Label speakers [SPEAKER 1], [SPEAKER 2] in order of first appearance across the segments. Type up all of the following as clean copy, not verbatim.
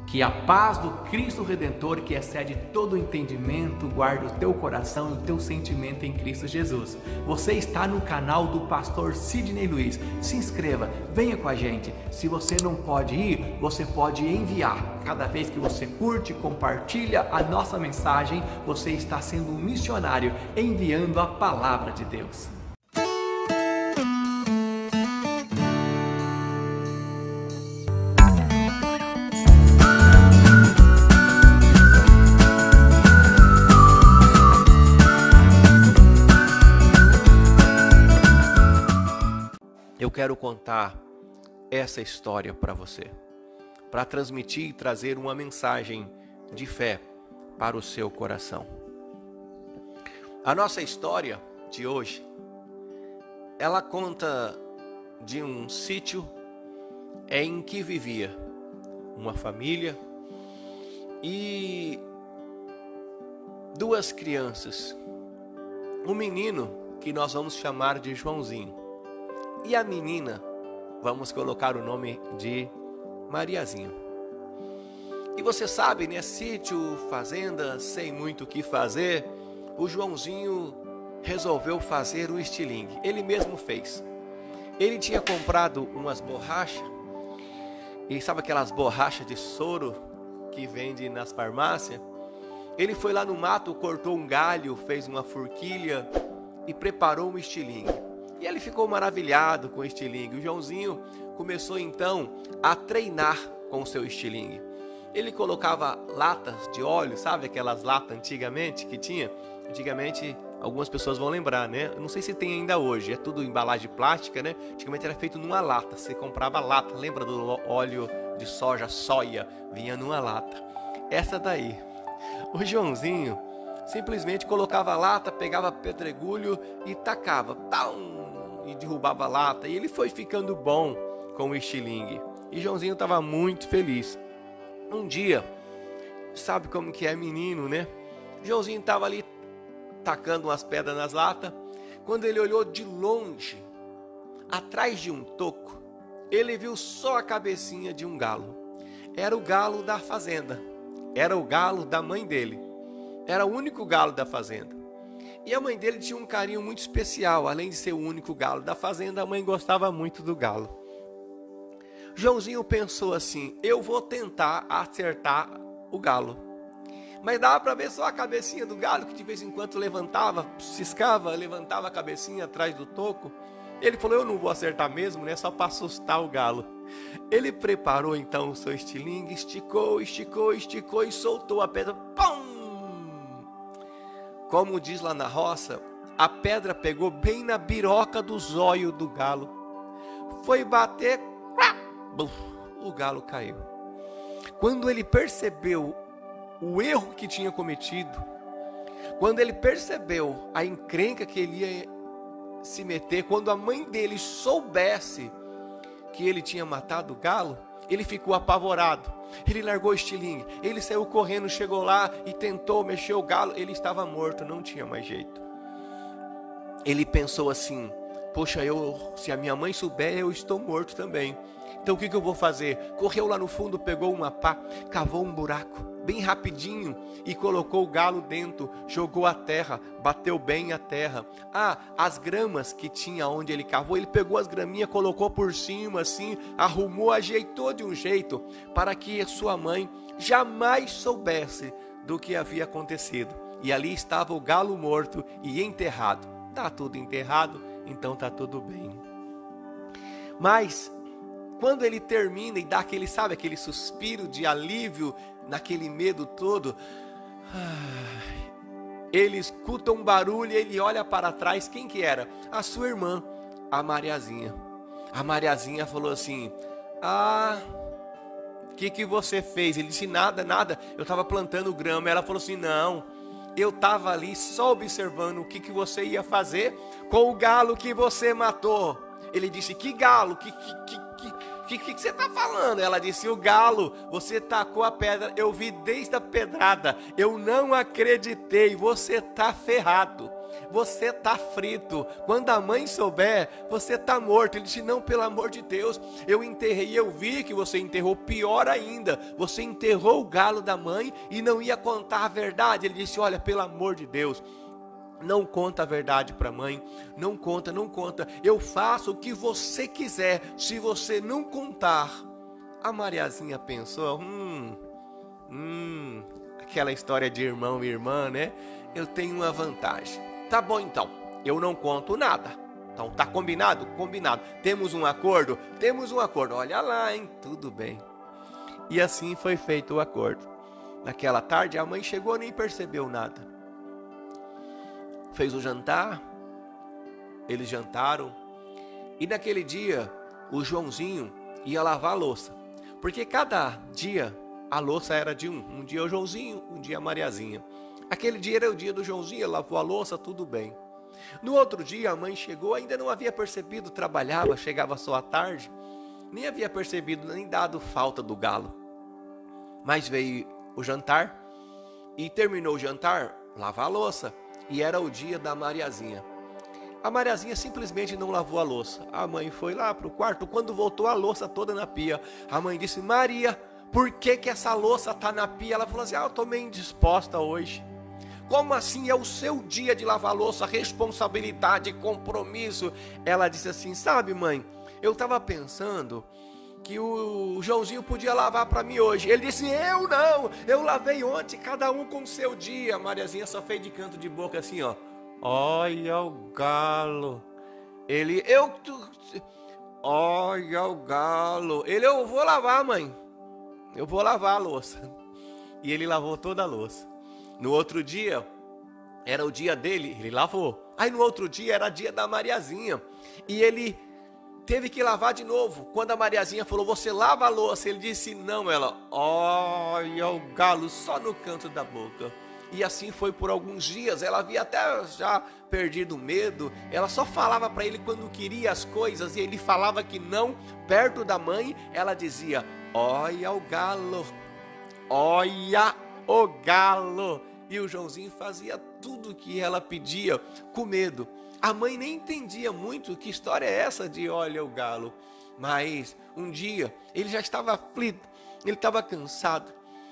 [SPEAKER 1] Que a paz do Cristo Redentor, que excede todo o entendimento, guarde o teu coração e o teu sentimento em Cristo Jesus. Você está no canal do pastor Sidney Luiz. Se inscreva, venha com a gente. Se você não pode ir, você pode enviar. Cada vez que você curte, compartilha a nossa mensagem, você está sendo um missionário enviando a palavra de Deus. Eu quero contar essa história para você, para transmitir e trazer uma mensagem de fé para o seu coração. A nossa história de hoje, ela conta de um sítio em que vivia uma família e duas crianças. Um menino que nós vamos chamar de Joãozinho. E a menina, vamos colocar o nome de Mariazinha. E você sabe, né? Sítio, fazenda, sem muito o que fazer, o Joãozinho resolveu fazer o estilingue. Ele mesmo fez. Ele tinha comprado umas borrachas, e sabe aquelas borrachas de soro que vende nas farmácias? Ele foi lá no mato, cortou um galho, fez uma forquilha e preparou um estilingue. E ele ficou maravilhado com o estilingue. O Joãozinho começou então a treinar com o seu estilingue. Ele colocava latas de óleo, sabe aquelas latas antigamente que tinha? Antigamente, algumas pessoas vão lembrar, né? Eu não sei se tem ainda hoje, é tudo embalagem plástica, né? Antigamente era feito numa lata, você comprava lata, lembra do óleo de soja, vinha numa lata. Essa daí. O Joãozinho simplesmente colocava a lata, pegava pedregulho e tacava. E derrubava a lata. E ele foi ficando bom com o estilingue. E Joãozinho estava muito feliz. Um dia, sabe como que é menino, né? Joãozinho estava ali tacando umas pedras nas latas. Quando ele olhou de longe, atrás de um toco, ele viu só a cabecinha de um galo. Era o galo da fazenda. Era o galo da mãe dele. Era o único galo da fazenda. E a mãe dele tinha um carinho muito especial. Além de ser o único galo da fazenda, a mãe gostava muito do galo. Joãozinho pensou assim: eu vou tentar acertar o galo. Mas dava para ver só a cabecinha do galo, que de vez em quando levantava, ciscava, levantava a cabecinha atrás do toco. Ele falou: eu não vou acertar mesmo, né? Só para assustar o galo. Ele preparou então o seu estilingue, esticou e soltou a pedra. Pum! Como diz lá na roça, a pedra pegou bem na biroca do zóio do galo. Foi bater, o galo caiu. Quando ele percebeu o erro que tinha cometido, quando ele percebeu a encrenca que ele ia se meter, quando a mãe dele soubesse que ele tinha matado o galo, ele ficou apavorado. Ele largou o estilingue, ele saiu correndo, chegou lá e tentou mexer o galo. Ele estava morto, não tinha mais jeito. Ele pensou assim: poxa, se a minha mãe souber, eu estou morto também. Então o que eu vou fazer? Correu lá no fundo, pegou uma pá, cavou um buraco bem rapidinho e colocou o galo dentro, jogou a terra, bateu bem a terra. As gramas que tinha onde ele cavou, ele pegou as graminhas, colocou por cima assim, arrumou, ajeitou de um jeito para que a sua mãe jamais soubesse do que havia acontecido. E ali estava o galo morto e enterrado. Tá tudo enterrado, então tá tudo bem. Mas quando ele termina e dá aquele, sabe, aquele suspiro de alívio naquele medo todo, ele escuta um barulho e ele olha para trás. Quem que era? A sua irmã, a Mariazinha. A Mariazinha falou assim: o que você fez? Ele disse: nada, eu estava plantando grama. Ela falou assim: não, eu estava ali só observando o que você ia fazer com o galo que você matou. Ele disse: que galo? Que você está falando? Ela disse: o galo, você tacou a pedra, eu vi desde a pedrada, eu não acreditei, você está ferrado. você está frito. Quando a mãe souber, você está morto. Ele disse, não, pelo amor de Deus, eu enterrei, eu vi que você enterrou. Pior ainda, você enterrou o galo da mãe e não ia contar a verdade. Ele disse, olha, pelo amor de Deus, não conta a verdade para a mãe, não conta, não conta. Eu faço o que você quiser, se você não contar. A Mariazinha pensou, aquela história de irmão e irmã, né? Eu tenho uma vantagem. Tá bom então, eu não conto nada. Então tá combinado? Combinado. Temos um acordo? Temos um acordo. Olha lá, hein? Tudo bem. E assim foi feito o acordo. Naquela tarde a mãe chegou e nem percebeu nada. Fez o jantar, eles jantaram. E naquele dia o Joãozinho ia lavar a louça. Porque cada dia a louça era de um dia o Joãozinho, um dia a Mariazinha. Aquele dia era o dia do Joãozinho, ele lavou a louça, tudo bem. No outro dia a mãe chegou, ainda não havia percebido, trabalhava, chegava só à tarde, nem havia percebido, nem dado falta do galo. Mas veio o jantar, e terminou o jantar, lavar a louça, e era o dia da Mariazinha. A Mariazinha simplesmente não lavou a louça. A mãe foi lá para o quarto, quando voltou a louça toda na pia, a mãe disse, Maria, por que essa louça está na pia? Ela falou assim, eu estou meio indisposta hoje. Como assim? É o seu dia de lavar louça, responsabilidade, compromisso. Ela disse assim, sabe mãe, eu estava pensando que o Joãozinho podia lavar para mim hoje. Ele disse, eu não, eu lavei ontem, cada um com o seu dia. A Mariazinha só fez de canto de boca assim, ó. Olha o galo. Olha o galo. Eu vou lavar, mãe. Eu vou lavar a louça. E ele lavou toda a louça. No outro dia, era o dia dele, ele lavou. Aí no outro dia era dia da Mariazinha. E ele teve que lavar de novo. Quando a Mariazinha falou, você lava a louça, ele disse não. Ela, olha o galo só no canto da boca. E assim foi por alguns dias. Ela havia até já perdido o medo. Ela só falava para ele quando queria as coisas. E ele falava que não. Perto da mãe, ela dizia, olha o galo, olha o galo. E o Joãozinho fazia tudo o que ela pedia com medo. A mãe nem entendia muito que história é essa de olha o galo. Mas um dia ele já estava aflito, ele estava cansado.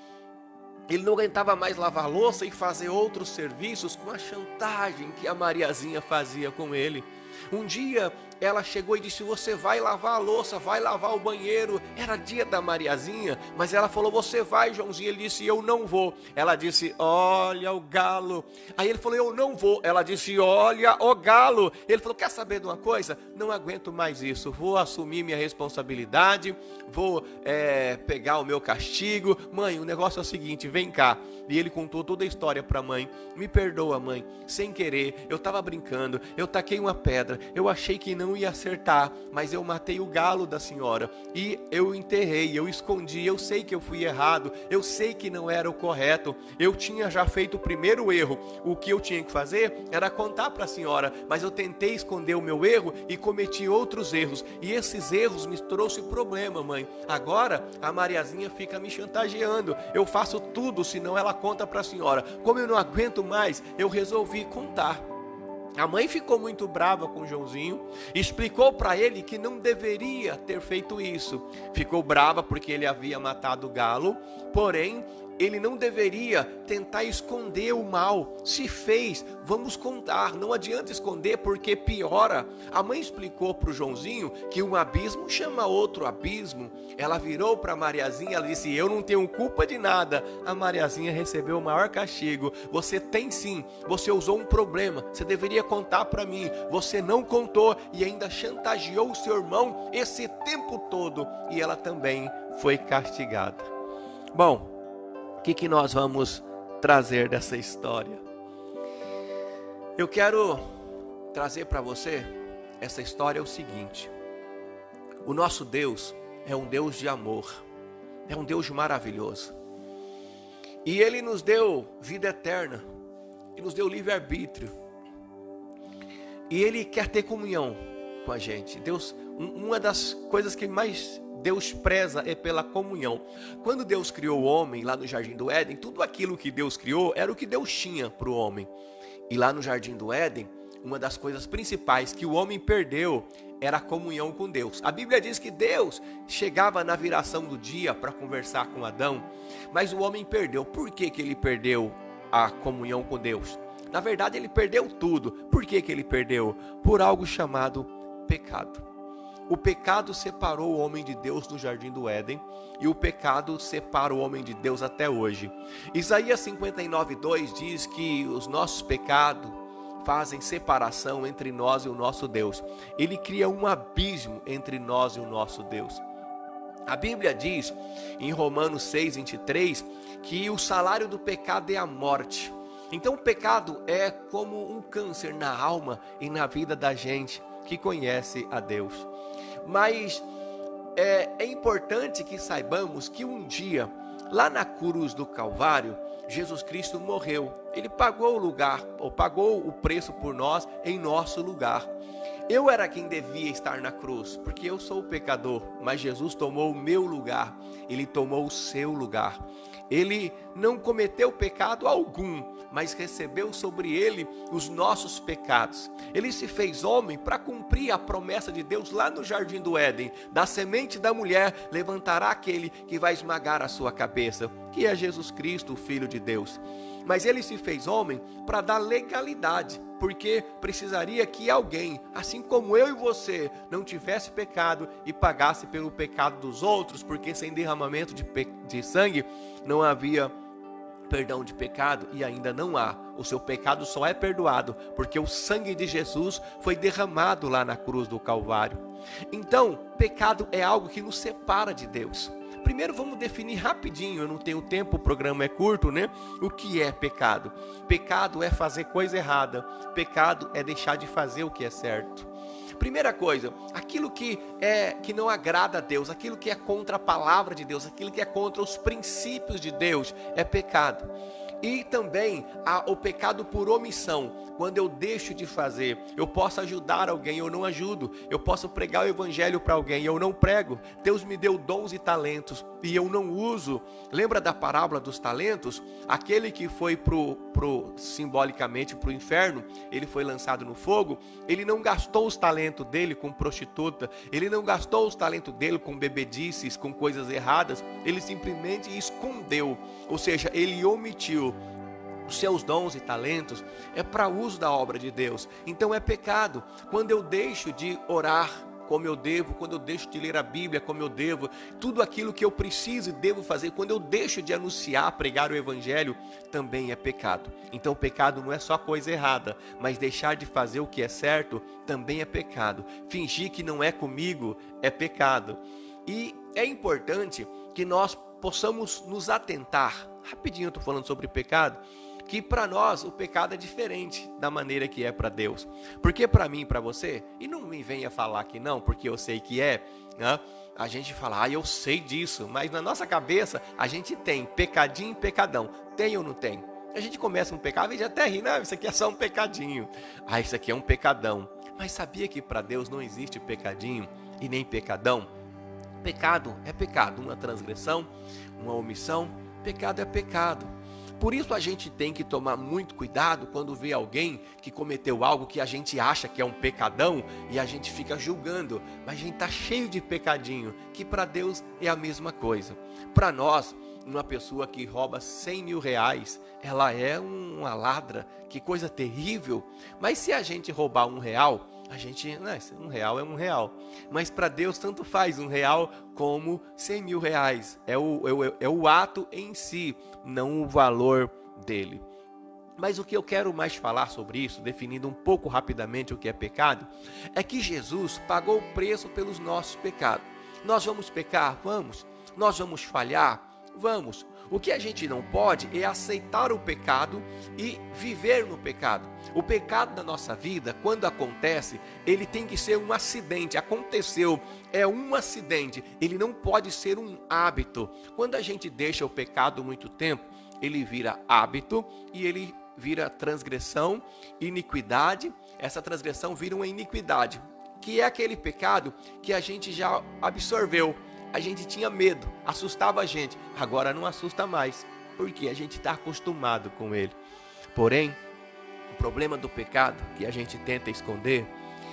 [SPEAKER 1] Ele não aguentava mais lavar louça e fazer outros serviços com a chantagem que a Mariazinha fazia com ele. Um dia ela chegou e disse, você vai lavar a louça, vai lavar o banheiro. Era dia da Mariazinha, mas ela falou, você vai, Joãozinho. Ele disse, eu não vou. Ela disse, olha o galo. Aí ele falou, eu não vou. Ela disse, olha o galo. Ele falou, quer saber de uma coisa? Não aguento mais isso, vou assumir minha responsabilidade, vou pegar o meu castigo. Mãe, o negócio é o seguinte, vem cá. E ele contou toda a história para a mãe. Me perdoa, mãe, sem querer, eu estava brincando, eu taquei uma pedra, eu achei que não ia acertar, mas eu matei o galo da senhora e eu enterrei, eu escondi, eu sei que eu fui errado, eu sei que não era o correto, eu tinha já feito o primeiro erro, o que eu tinha que fazer era contar para a senhora, mas eu tentei esconder o meu erro e cometi outros erros, e esses erros me trouxeram problema, mãe. Agora a Mariazinha fica me chantageando, eu faço tudo, senão ela conta para a senhora. Como eu não aguento mais, eu resolvi contar. A mãe ficou muito brava com o Joãozinho, explicou para ele que não deveria ter feito isso. Ficou brava porque ele havia matado o galo, porém ele não deveria tentar esconder o mal. Se fez, vamos contar, não adianta esconder porque piora. A mãe explicou para o Joãozinho que um abismo chama outro abismo. Ela virou para a Mariazinha, ela disse, eu não tenho culpa de nada. A Mariazinha recebeu o maior castigo. Você tem sim, você usou um problema, você deveria contar para mim. Você não contou e ainda chantageou o seu irmão esse tempo todo. E ela também foi castigada. Bom, o que nós vamos trazer dessa história? Eu quero trazer para você essa história, é o seguinte: o nosso Deus é um Deus de amor, é um Deus maravilhoso, e Ele nos deu vida eterna, e nos deu livre-arbítrio, e Ele quer ter comunhão com a gente. Deus, uma das coisas que mais Deus preza é pela comunhão. Quando Deus criou o homem lá no Jardim do Éden, tudo aquilo que Deus criou era o que Deus tinha para o homem. E lá no Jardim do Éden, uma das coisas principais que o homem perdeu era a comunhão com Deus. A Bíblia diz que Deus chegava na viração do dia para conversar com Adão, mas o homem perdeu. Por que que ele perdeu a comunhão com Deus? Na verdade, ele perdeu tudo. Por que que ele perdeu? Por algo chamado pecado. O pecado separou o homem de Deus no Jardim do Éden, e o pecado separa o homem de Deus até hoje. Isaías 59:2 diz que os nossos pecados fazem separação entre nós e o nosso Deus. Ele cria um abismo entre nós e o nosso Deus. A Bíblia diz em Romanos 6:23 que o salário do pecado é a morte. Então o pecado é como um câncer na alma e na vida da gente que conhece a Deus. Mas é importante que saibamos que um dia, lá na cruz do Calvário, Jesus Cristo morreu. Ele pagou o lugar, ou pagou o preço por nós em nosso lugar. Eu era quem devia estar na cruz, porque eu sou o pecador, mas Jesus tomou o meu lugar, ele tomou o seu lugar. Ele não cometeu pecado algum, mas recebeu sobre ele os nossos pecados. Ele se fez homem para cumprir a promessa de Deus lá no Jardim do Éden: da semente da mulher levantará aquele que vai esmagar a sua cabeça, que é Jesus Cristo, o Filho de Deus. Mas ele se fez homem para dar legalidade, porque precisaria que alguém, assim como eu e você, não tivesse pecado e pagasse pelo pecado dos outros, porque sem derramamento de sangue não havia perdão de pecado, e ainda não há. O seu pecado só é perdoado porque o sangue de Jesus foi derramado lá na cruz do Calvário. Então, pecado é algo que nos separa de Deus. Primeiro vamos definir rapidinho, eu não tenho tempo, o programa é curto, né? O que é pecado? Pecado é fazer coisa errada. Pecado é deixar de fazer o que é certo. Primeira coisa, aquilo que não agrada a Deus, aquilo que é contra a palavra de Deus, aquilo que é contra os princípios de Deus, é pecado. E também o pecado por omissão, quando eu deixo de fazer. Eu posso ajudar alguém, eu não ajudo. Eu posso pregar o evangelho para alguém, eu não prego. Deus me deu dons e talentos e eu não uso. Lembra da parábola dos talentos? Aquele que foi simbolicamente para o inferno, ele foi lançado no fogo. Ele não gastou os talentos dele com prostituta, ele não gastou os talentos dele com bebedices, com coisas erradas. Ele simplesmente escondeu, ou seja, ele omitiu. Os seus dons e talentos é para uso da obra de Deus. Então é pecado quando eu deixo de orar como eu devo, quando eu deixo de ler a Bíblia como eu devo, tudo aquilo que eu preciso e devo fazer, quando eu deixo de anunciar, pregar o evangelho, também é pecado. Então o pecado não é só coisa errada, mas deixar de fazer o que é certo também é pecado. Fingir que não é comigo é pecado. E é importante que nós possamos nos atentar, rapidinho eu estou falando sobre pecado, que para nós o pecado é diferente da maneira que é para Deus. Porque para mim e para você, e não me venha falar que não, porque eu sei que é, né? A gente fala, eu sei disso, mas na nossa cabeça a gente tem pecadinho e pecadão. Tem ou não tem? A gente começa um pecado e já até ri, não, isso aqui é só um pecadinho. Isso aqui é um pecadão. Mas sabia que para Deus não existe pecadinho e nem pecadão? Pecado é pecado, uma transgressão, uma omissão, pecado é pecado. Por isso a gente tem que tomar muito cuidado quando vê alguém que cometeu algo que a gente acha que é um pecadão e a gente fica julgando, mas a gente está cheio de pecadinho, que para Deus é a mesma coisa. Para nós, uma pessoa que rouba 100 mil reais, ela é uma ladra, que coisa terrível. Mas se a gente roubar R$1, a gente, R$1 é R$1, mas para Deus tanto faz R$1 como 100 mil reais, é o ato em si, não o valor dele. Mas o que eu quero mais falar sobre isso, definindo um pouco rapidamente o que é pecado, é que Jesus pagou o preço pelos nossos pecados. Nós vamos pecar? Vamos. Nós vamos falhar? Vamos. O que a gente não pode é aceitar o pecado e viver no pecado. O pecado da nossa vida, quando acontece, ele tem que ser um acidente. Aconteceu, é um acidente. Ele não pode ser um hábito. Quando a gente deixa o pecado muito tempo, ele vira hábito e ele vira transgressão, iniquidade. Essa transgressão vira uma iniquidade, que é aquele pecado que a gente já absorveu. A gente tinha medo, assustava a gente, agora não assusta mais, porque a gente está acostumado com ele. Porém, O problema do pecado que a gente tenta esconder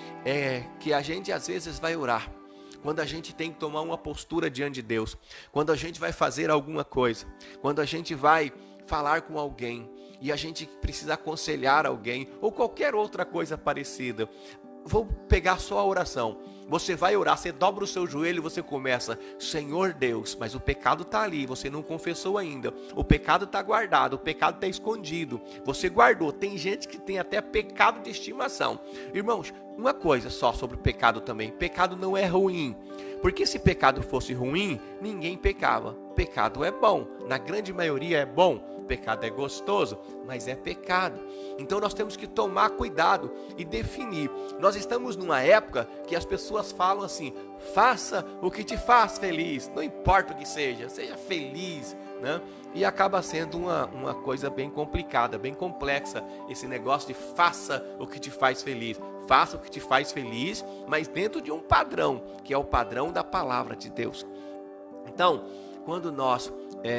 [SPEAKER 1] é que a gente às vezes vai orar, quando a gente tem que tomar uma postura diante de Deus, quando a gente vai fazer alguma coisa, quando a gente vai falar com alguém e a gente precisa aconselhar alguém ou qualquer outra coisa parecida. Vou pegar só a oração. Você vai orar, você dobra o seu joelho e você começa: Senhor Deus, mas o pecado está ali, você não confessou ainda. O pecado está guardado, o pecado está escondido. Você guardou. Tem gente que tem até pecado de estimação. Irmãos, uma coisa só sobre o pecado também: pecado não é ruim. Porque se pecado fosse ruim, ninguém pecava. Pecado é bom, na grande maioria é bom. Pecado é gostoso, mas é pecado. Então nós temos que tomar cuidado e definir. Nós estamos numa época que as pessoas falam assim: faça o que te faz feliz, não importa o que seja feliz, né? E acaba sendo uma coisa bem complicada, bem complexa, esse negócio de faça o que te faz feliz. Faça o que te faz feliz, mas dentro de um padrão, que é o padrão da palavra de Deus. Então, quando nós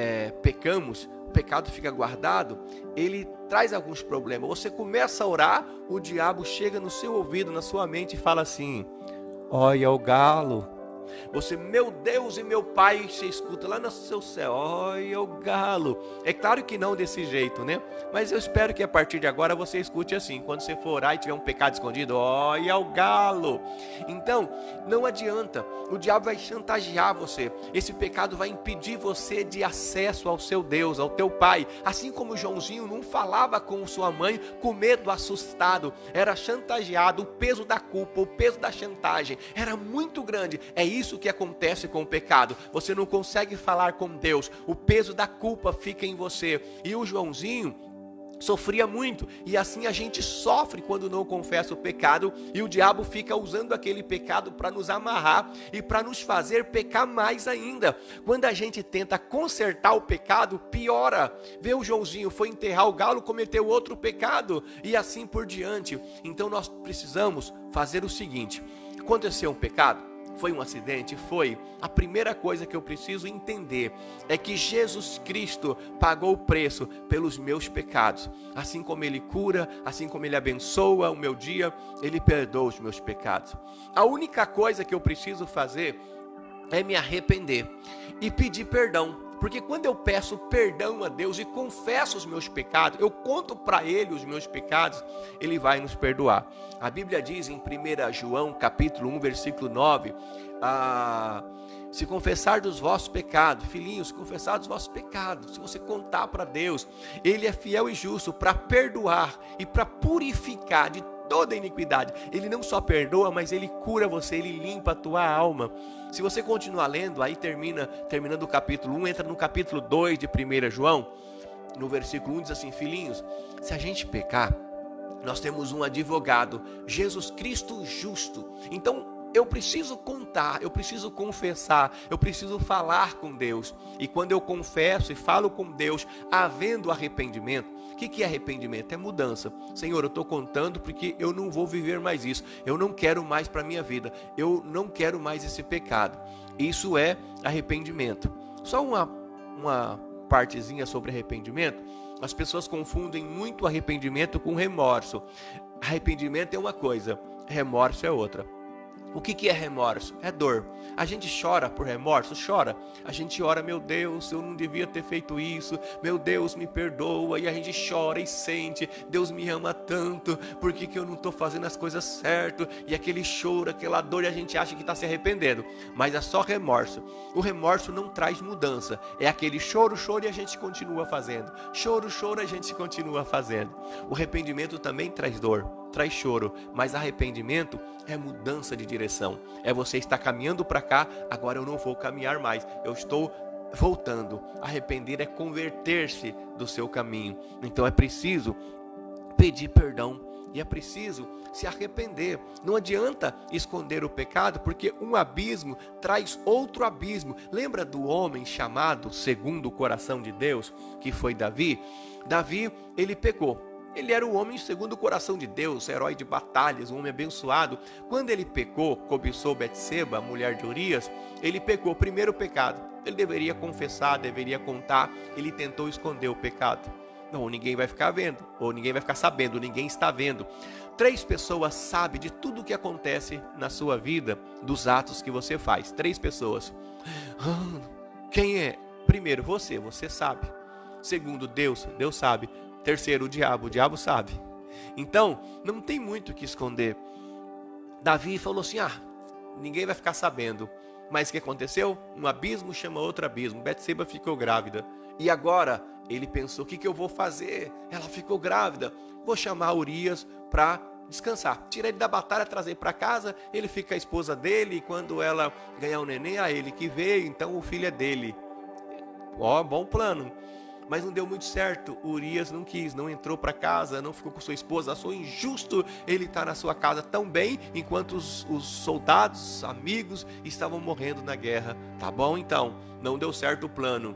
[SPEAKER 1] pecamos, o pecado fica guardado, ele traz alguns problemas. Você começa a orar, o diabo chega no seu ouvido, na sua mente e fala assim: olha o galo. Você, meu Deus e meu Pai, você escuta lá no seu céu: olha o galo. É claro que não desse jeito, né? Mas eu espero que a partir de agora você escute assim: quando você for orar e tiver um pecado escondido, olha o galo. Então, não adianta, o diabo vai chantagear você. Esse pecado vai impedir você de acesso ao seu Deus, ao teu Pai. Assim como Joãozinho não falava com sua mãe, com medo, assustado, era chantageado. O peso da culpa, o peso da chantagem era muito grande. É isso que acontece com o pecado. Você não consegue falar com Deus, o peso da culpa fica em você. E o Joãozinho sofria muito, e assim a gente sofre quando não confessa o pecado, e o diabo fica usando aquele pecado para nos amarrar e para nos fazer pecar mais ainda. Quando a gente tenta consertar o pecado, piora. Vê, o Joãozinho foi enterrar o galo, cometeu outro pecado, e assim por diante. Então nós precisamos fazer o seguinte: aconteceu um pecado, foi um acidente? Foi. A primeira coisa que eu preciso entender é que Jesus Cristo pagou o preço pelos meus pecados. Assim como Ele cura, assim como Ele abençoa o meu dia, Ele perdoa os meus pecados. A única coisa que eu preciso fazer é me arrepender e pedir perdão. Porque quando eu peço perdão a Deus e confesso os meus pecados, eu conto para Ele os meus pecados, Ele vai nos perdoar. A Bíblia diz em 1 João capítulo 1, versículo 9, se confessar dos vossos pecados, filhinhos, se confessar dos vossos pecados, se você contar para Deus, Ele é fiel e justo para perdoar e para purificar de toda iniquidade. Ele não só perdoa, mas Ele cura você, Ele limpa a tua alma. Se você continuar lendo, aí terminando o capítulo 1, entra no capítulo 2 de 1 João, no versículo 1 diz assim: filhinhos, se a gente pecar, nós temos um advogado, Jesus Cristo justo. Então eu preciso contar, eu preciso confessar, eu preciso falar com Deus. E quando eu confesso e falo com Deus, havendo arrependimento. O que é arrependimento? É mudança. Senhor, eu estou contando porque eu não vou viver mais isso. Eu não quero mais para a minha vida. Eu não quero mais esse pecado. Isso é arrependimento. Só uma partezinha sobre arrependimento. As pessoas confundem muito arrependimento com remorso. Arrependimento é uma coisa, remorso é outra. O que é remorso? É dor. A gente chora por remorso? Chora. A gente ora: meu Deus, eu não devia ter feito isso, meu Deus, me perdoa. E a gente chora e sente: Deus me ama tanto, por que eu não estou fazendo as coisas certas? E aquele choro, aquela dor, e a gente acha que está se arrependendo. Mas é só remorso. O remorso não traz mudança. É aquele choro, choro, e a gente continua fazendo. Choro, choro, a gente continua fazendo. O arrependimento também traz dor, traz choro, mas arrependimento é mudança de direção. É você estar caminhando para cá, agora eu não vou caminhar mais, eu estou voltando. Arrepender é converter-se do seu caminho. Então é preciso pedir perdão e é preciso se arrepender. Não adianta esconder o pecado, porque um abismo traz outro abismo. Lembra do homem chamado segundo o coração de Deus, que foi Davi? Davi, ele pecou. Ele era o homem segundo o coração de Deus, herói de batalhas, um homem abençoado. Quando ele pecou, cobiçou Betseba, a mulher de Urias, ele pecou. Primeiro pecado, ele deveria confessar, deveria contar, ele tentou esconder o pecado. ou ninguém vai ficar vendo, ou ninguém vai ficar sabendo, ninguém está vendo. 3 pessoas sabem de tudo o que acontece na sua vida, dos atos que você faz. 3 pessoas. Quem é? Primeiro, você sabe. Segundo, Deus sabe. Terceiro, o diabo sabe. Então, não tem muito o que esconder. Davi falou assim, ninguém vai ficar sabendo. Mas o que aconteceu? Um abismo chama outro abismo. Betseba ficou grávida. E agora, ele pensou, o que eu vou fazer? Ela ficou grávida. Vou chamar Urias para descansar. Tira ele da batalha, trazer para casa. Ele fica com a esposa dele. E quando ela ganhar o neném, ele que veio. Então o filho é dele. Bom plano. Mas não deu muito certo. Urias não quis, não entrou para casa, não ficou com sua esposa. Achou injusto ele estar na sua casa tão bem, enquanto os soldados, amigos, estavam morrendo na guerra. Tá bom então, não deu certo o plano.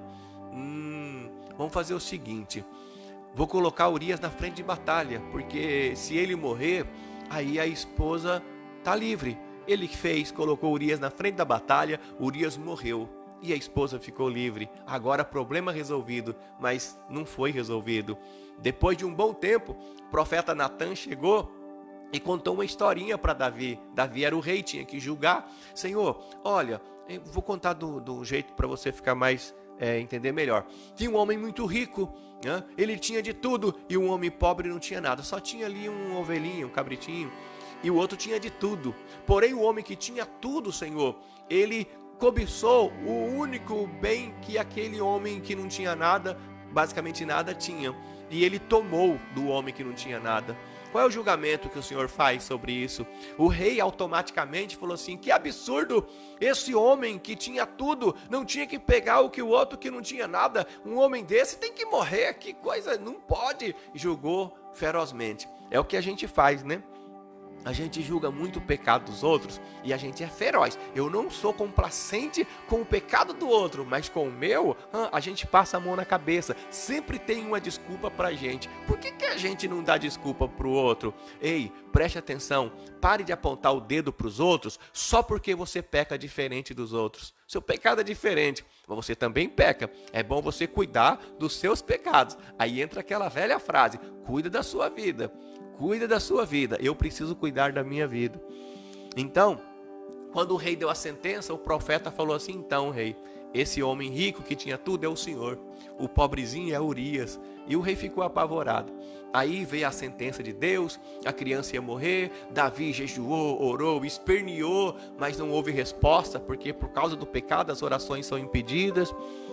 [SPEAKER 1] Vamos fazer o seguinte, vou colocar Urias na frente de batalha, porque se ele morrer, aí a esposa tá livre. Ele fez, colocou Urias na frente da batalha, Urias morreu. E a esposa ficou livre. Agora problema resolvido, mas não foi resolvido. Depois de um bom tempo, o profeta Natan chegou e contou uma historinha para Davi. Davi era o rei, tinha que julgar. Senhor, olha, eu vou contar do jeito para você ficar mais, entender melhor. Tinha um homem muito rico, né? Ele tinha de tudo, e um homem pobre não tinha nada. Só tinha ali um ovelhinho, um cabritinho, e o outro tinha de tudo. Porém o homem que tinha tudo, Senhor, ele cobiçou o único bem que aquele homem que não tinha nada, basicamente nada, tinha. E ele tomou do homem que não tinha nada. Qual é o julgamento que o Senhor faz sobre isso? O rei automaticamente falou assim, que absurdo, esse homem que tinha tudo, não tinha que pegar o que o outro que não tinha nada, um homem desse tem que morrer, que coisa, não pode. E julgou ferozmente. É o que a gente faz, né? A gente julga muito o pecado dos outros e a gente é feroz. Eu não sou complacente com o pecado do outro, mas com o meu, a gente passa a mão na cabeça. Sempre tem uma desculpa pra gente. Por que a gente não dá desculpa pro outro? Ei, preste atenção. Pare de apontar o dedo pros outros só porque você peca diferente dos outros. Seu pecado é diferente, mas você também peca. É bom você cuidar dos seus pecados. Aí entra aquela velha frase, cuida da sua vida. Cuida da sua vida, eu preciso cuidar da minha vida. Então, quando o rei deu a sentença, o profeta falou assim, então rei, esse homem rico que tinha tudo é o Senhor, o pobrezinho é Urias. E o rei ficou apavorado. Aí veio a sentença de Deus, a criança ia morrer, Davi jejuou, orou, esperneou, mas não houve resposta, porque por causa do pecado as orações são impedidas.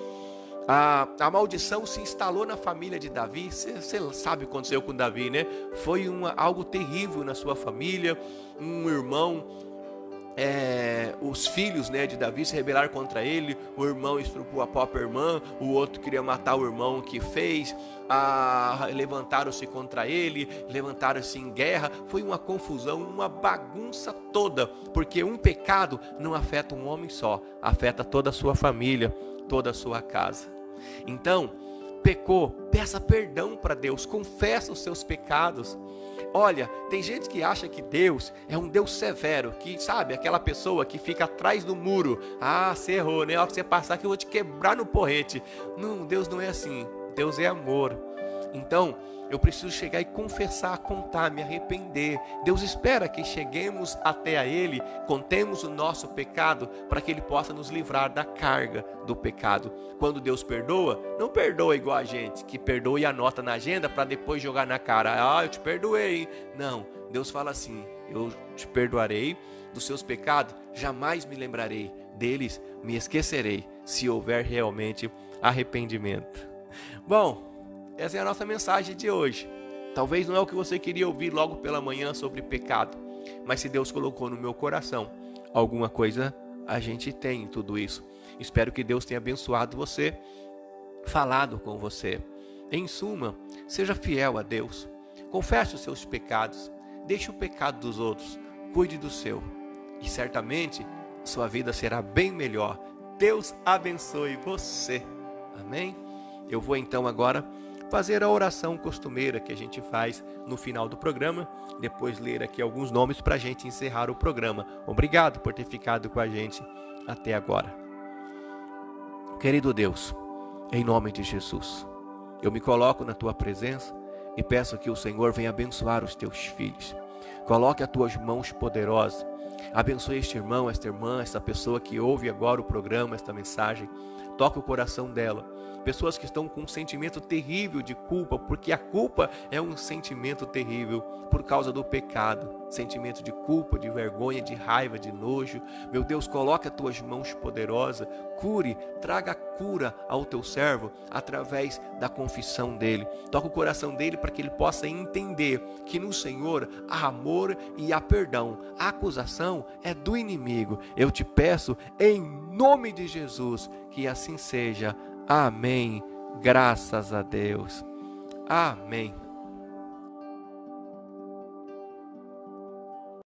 [SPEAKER 1] A maldição se instalou na família de Davi. Você sabe o que aconteceu com Davi, né? Foi algo terrível na sua família. Um irmão, os filhos, né, de Davi se rebelaram contra ele. O irmão estrupou a própria irmã. O outro queria matar o irmão que fez. Levantaram-se contra ele, levantaram-se em guerra. Foi uma confusão, uma bagunça toda, porque um pecado não afeta um homem só, afeta toda a sua família, toda a sua casa. Então, pecou, peça perdão para Deus, confessa os seus pecados. Olha, tem gente que acha que Deus é um Deus severo, que sabe, aquela pessoa que fica atrás do muro. Você errou, né? A hora que você passar que eu vou te quebrar no porrete. Não, Deus não é assim, Deus é amor. Então, eu preciso chegar e confessar, contar, me arrepender. Deus espera que cheguemos até a Ele, contemos o nosso pecado, para que Ele possa nos livrar da carga do pecado. Quando Deus perdoa, não perdoa igual a gente, que perdoa e anota na agenda para depois jogar na cara. Eu te perdoei. Não, Deus fala assim, eu te perdoarei dos seus pecados, jamais me lembrarei deles, me esquecerei, se houver realmente arrependimento. Bom, essa é a nossa mensagem de hoje. Talvez não é o que você queria ouvir logo pela manhã sobre pecado, mas se Deus colocou no meu coração alguma coisa, a gente tem em tudo isso. Espero que Deus tenha abençoado você, falado com você. Em suma, seja fiel a Deus, confesse os seus pecados, deixe o pecado dos outros, cuide do seu, e certamente sua vida será bem melhor. Deus abençoe você. Amém? Eu vou então agora fazer a oração costumeira que a gente faz no final do programa, depois ler aqui alguns nomes para a gente encerrar o programa. Obrigado por ter ficado com a gente até agora. Querido Deus, em nome de Jesus, Eu me coloco na tua presença e peço que o Senhor venha abençoar os teus filhos. Coloque as tuas mãos poderosas. Abençoe este irmão, esta irmã, esta pessoa que ouve agora o programa, esta mensagem. Toca o coração dela. Pessoas que estão com um sentimento terrível de culpa, porque a culpa é um sentimento terrível por causa do pecado. Sentimento de culpa, de vergonha, de raiva, de nojo. Meu Deus, coloque as tuas mãos poderosas, cure, traga cura ao teu servo através da confissão dele. Toca o coração dele para que ele possa entender que no Senhor há amor e há perdão. A acusação é do inimigo. Eu te peço em nome de Jesus que assim seja. Amém. Graças a Deus. Amém.